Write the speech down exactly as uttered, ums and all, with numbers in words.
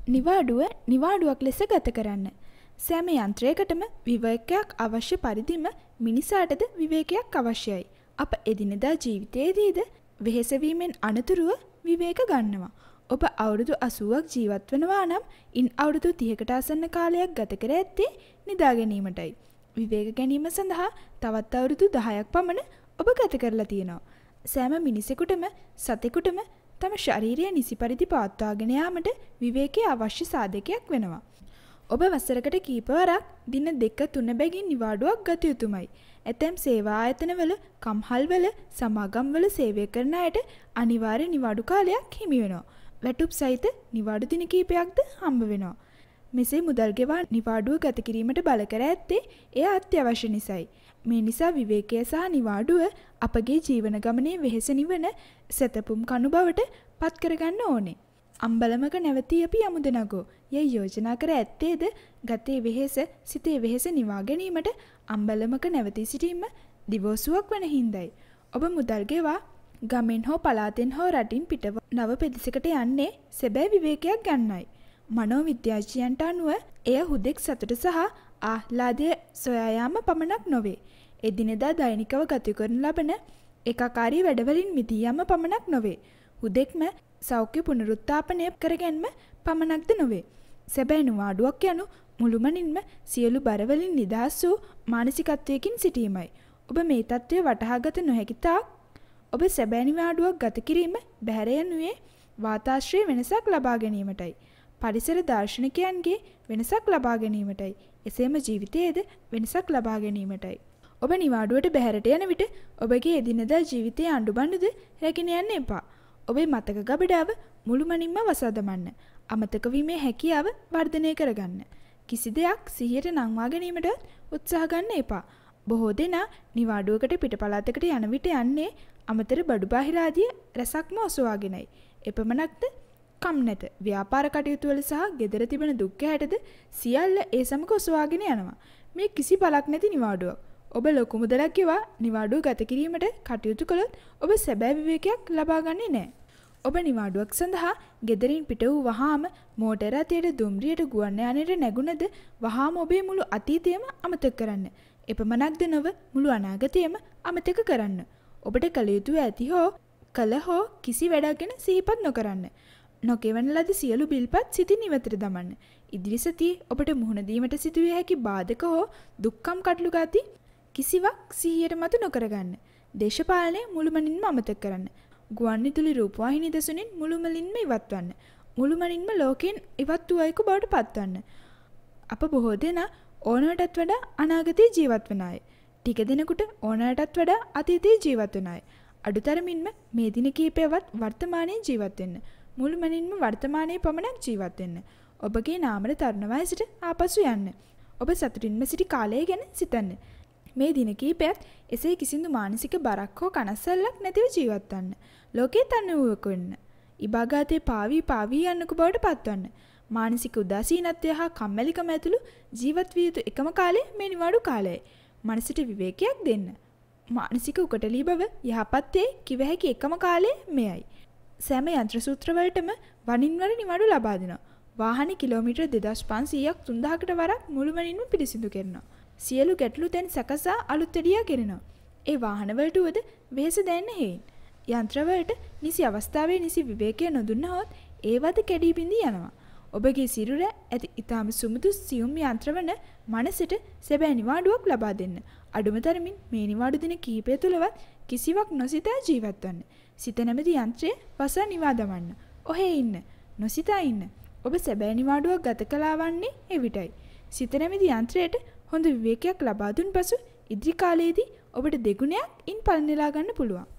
නිවාඩුව නිවාඩුවක් ලෙස ගත කරන්න. සෑම යන්ත්‍රයකටම විවේකයක් අවශ්‍ය පරිදිම මිනිසාටද විවේකයක් අවශ්‍යයි. අප එදිනෙදා ජීවිතයේදීද වෙහෙස වීමෙන් අනතුරුව විවේක ගන්නවා. ඔබ අවුරුදු අසූවක් ජීවත් වෙනවා නම් ඉන් අවුරුදු තිහකට ආසන්න කාලයක් ගත කර ඇත්තේ නිදා ගැනීමටයි. විවේක ගැනීම සඳහා තවත් අවුරුදු දහයක් පමණ ඔබ ගත කරලා තියෙනවා. සෑම මිනිසෙකුටම සතෙකුටම තම ශරීරය නිසි පරිදි පවත්වාගෙන යාමට විවේකයේ අවශ්‍ය සාධකයක් වෙනවා. ඔබ වසරකට කීපවරක් දින දෙක තුන බැගින් නිවාඩුවක් ගත යුතුමයි. ඇතැම් සේවා ආයතනවල, කම්හල්වල, සමාගම්වල සේවය කරන අයට අනිවාර්ය නිවාඩු කාලයක් හිමි වෙනවා. වැටුප් සහිත නිවාඩු දින කීපයක්ද හම්බ වෙනවා. මෙසේ මුදල් ගෙවා නිවාඩුව ගත කිරීමට බල කර ඇත්තේ එය අත්‍යවශ්‍ය නිසායි. මේ නිසා විවේකය සහ නිවාඩුව අපගේ ජීවන ගමනේ වෙහෙස නිවන සැතපුම් කණු බවට පත් කරගන්න ඕනේ. අම්බලමක නැවතී අපි යමුද නගෝ යයි යෝජනා කර ඇත්තේද ගතේ වෙහෙස සිතේ වෙහෙස නිවා ගැනීමට අම්බලමක නැවතී සිටීම දිවෝසුවක් වන හින්දයි. ඔබ මුදල් ගෙවා ගමෙන් හෝ පළාතෙන් හෝ රටින් පිටව නව පෙදෙසකට යන්නේ සැබෑ විවේකයක් ගන්නයි. මනෝවිද්‍යාඥයන්ට අනුව එය හුදෙක් සතුට සහ ආහ්ලාදය සොයා යාම පමණක් නොවේ. එදිනෙදා දෛනිකව ගත කරන ලබන ඒකාකාරී වැඩවලින් මිදී යාම පමණක් නොවේ. හුදෙක්ම සෞඛ්‍ය පුනරුත්ථාපනය කරගැන්ම පමණක්ද නොවේ. සැබෑ නිවාඩුවක් යනු මුළුමනින්ම සියලු බරවලින් නිදහස් වූ මානසිකත්වයකින් සිටීමයි. ඔබ මේ தત્ත්වය වටහාගත නොහැකි තාක් ඔබ සැබෑ නිවාඩුවක් ගත කිරීම බැහැර යනුවේ වාතාශ්‍රයේ වෙනසක් ලබා ගැනීමටයි. පරිසර දාර්ශනිකයන්ගේ වෙනසක් ලබා ගැනීමටයි. එසේම ජීවිතයේද වෙනසක් ලබා ගැනීමටයි. ඔබ නිවාඩුවට බැහැරට යන විට ඔබගේ එදිනෙදා ජීවිතයේ අඬබඬුද රැගෙන යන්න එපා. ඔබේ මතක ගබඩාව මුළුමනින්ම වසා දමන්න. අමතක වීමේ හැකියාව වර්ධනය කරගන්න. කිසි දෙයක් සිහියට නංවා ගැනීමට උත්සාහ ගන්න එපා. බොහෝ දෙනා නිවාඩුවකට පිටපළාතකට යන විට යන්නේ අමතර බඩු බාහිර ආදී රසක්ම ඔසවාගෙනයි. එපමණක්ද කම් නැත. ව්‍යාපාර කටයුතු වල සහ ගෙදර තිබෙන දුක් හැටද සියල්ල ඒ සමග ඔසවාගෙන යනවා. මේ කිසි බලක් නැති නිවාඩුවක්. ඔබ ලොකු මුදලක් ගෙවා නිවාඩුව ගත කිරීමට කටයුතු කළොත් ඔබ සැබෑ විවේකයක් ලබා ගන්නේ නැහැ. ඔබ නිවාඩුවක් සඳහා ගෙදරින් පිට වූ වහාම මෝටර රථයට දුම්රියට ගුවන් යානයට නැගුණද වහාම ඔබේ මුළු අතීතයම අමතක කරන්න. එපමණක්ද නොව මුළු අනාගතයම අමතක කරන්න. ඔබට කළ යුතු ඇති හෝ කළ හෝ කිසි වැඩක් ගැන සිහිපත් නොකරන්න. නොකෙවන ලද සියලු බිල්පත් සිතින් ඉවතට දමන්න. ඉදිරි සතියේ ඔබට මුහුණ දීමට සිදුවිය හැකි බාධක හෝ දුක්ඛම් කටළු ගති කිසිවක් සිහියට මතු නොකරගන්න. දේශපාලනය මුළුමනින්ම අමතක කරන්න. ගුවන්විදුලි රූපවාහිනී දසුනින් මුළුමනින්ම ඉවත්වන්න. මුළුමනින්ම ලෝකයෙන් ඉවත් වූ අයෙකු බවට පත්වන්න. අප බොහෝ දෙනා ඕනෑටත් වඩා අනාගතයේ ජීවත් වන අය. ටික දෙනෙකුට ඕනෑටත් වඩා අතීතයේ ජීවත් වන අය. අඩුතරමින්ම මේ දින කීපයවත් වර්තමානයේ ජීවත් වෙන්න. මුළුමනින්ම වර්තමානයේ පමණක් ජීවත් වෙන්න. ඔබගේ නාමර තරුණ වයසට ආපසු යන්න. ඔබ සතුටින්ම සිටි කාලය ගැන සිතන්න. මේ දින කීපයත් එසේ කිසිදු මානසික බරක් හෝ කනස්සල්ලක් නැතිව ජීවත් වන්න. ලෝකේ තනිවුවක වෙන්න. ඉබාගාතේ පාවී පාවී යන්නක බවට පත්වන්න. මානසික උදාසීනත්වය හා කම්මැලිකම ඇතුළු ජීවත් විය යුතු එකම කාලය මේ නිවාඩු කාලයයි. මනසට විවේකයක් දෙන්න. මානසික උකටලී බව යහපත්තේ කිව හැකි එකම කාලය මෙයයි. සෑම යන්ත්‍ර සූත්‍රවලටම වරින් වර නිවාඩු ලබා දෙනවා. වාහන කිලෝමීටර් දෙදාස් පන්සීයක් තුන්දහකට වරක් මුළුමනින්ම පිරිසිදු කරනවා. සියලු ගැටලු තැන් සකසා අලුත් එඩියා ගෙනනවා. ඒ වාහනවලට උවද වෙහෙස දැනෙන හේයින්. යන්ත්‍රවලට නිසි අවස්ථාවේ නිසි විවේකය නොදුන්නහොත් ඒවද කැඩී බිඳී යනවා. ඔබගේ සිරුර ඇති ඊටාම සුමුදු සියුම් යන්ත්‍රවන මනසට සැබෑ නිවාඩුවක් ලබා දෙන්න. අඩුම තරමින් මේ නිවාඩු දින කිහිපය තුලවත් කිසිවක් නොසිතා ජීවත් වන්න. සිත නැමැති යන්ත්‍රය වසා නිවා දමන්න. ඔහේ ඉන්න. නොසිතා ඉන්න. ඔබ සැබෑ නිවාඩුවක් ගත කළා වන්නේ එවිටයි. සිත නැමැති යන්ත්‍රයට හොඳ විවේකයක් ලබා දුන් පසු ඉදිරි කාලයේදී ඔබට දෙගුණයක් ඉන් පලන නෙලා ගන්න පුළුවන්.